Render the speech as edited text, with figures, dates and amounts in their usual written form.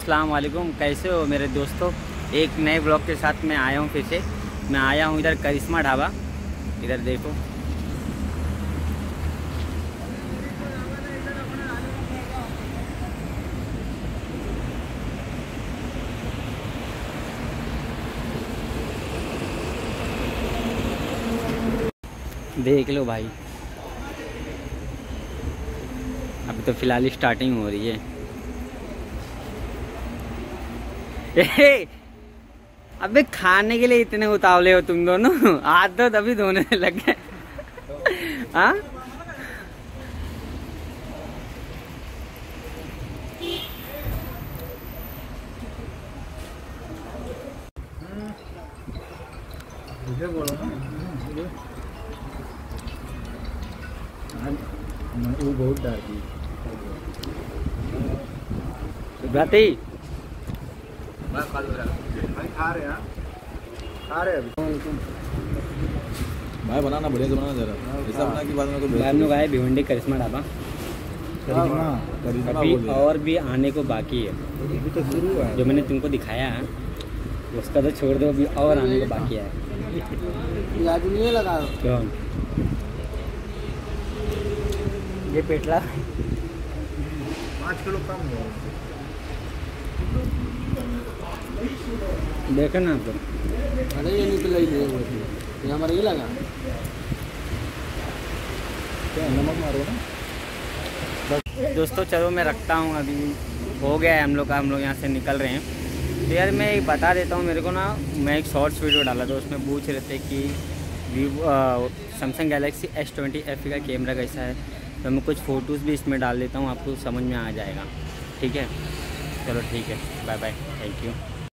अस्सलाम वालेकुम, कैसे हो मेरे दोस्तों। एक नए ब्लॉग के साथ मैं आया हूँ फिर से। मैं आया हूँ इधर करिश्मा ढाबा। इधर देखो, देख लो भाई। अभी तो फ़िलहाल स्टार्टिंग हो रही है। अबे खाने के लिए इतने उतावले हो तुम दोनों। हाथ दो तभी धोने लग गए। हाँ, बोलो ना वो बहुत डार्क भाई खा रहे हैं भाई। बनाना बढ़िया से बनाना जरा ऐसा बना कि बाद में तो हम लोग आए भिवंडी करिश्मा ढाबा। अभी और भी आने को बाकी है। अभी तो शुरू है। जो मैंने तुमको दिखाया है उसका तो छोड़ दो, अभी और आने को बाकी है। प्याज नहीं लगा क्यों ये पेटला 5 किलो कम हो। देखो ना आप। अरे ये निकल ही नहीं, ये हमारा ये लगा क्या नमक मारो ना। दोस्तों चलो मैं रखता हूँ, अभी हो गया है हम लोग यहाँ से निकल रहे हैं। तो यार मैं एक बता देता हूँ, मेरे को ना मैं एक शॉर्ट्स वीडियो डाला था, उसमें पूछ रहे थे कि सैमसंग गैलेक्सी S20 FE का कैमरा कैसा है। तो मैं कुछ फ़ोटोज़ भी इसमें डाल देता हूँ, आपको समझ में आ जाएगा। ठीक है, चलो ठीक है, बाय बाय, थैंक यू।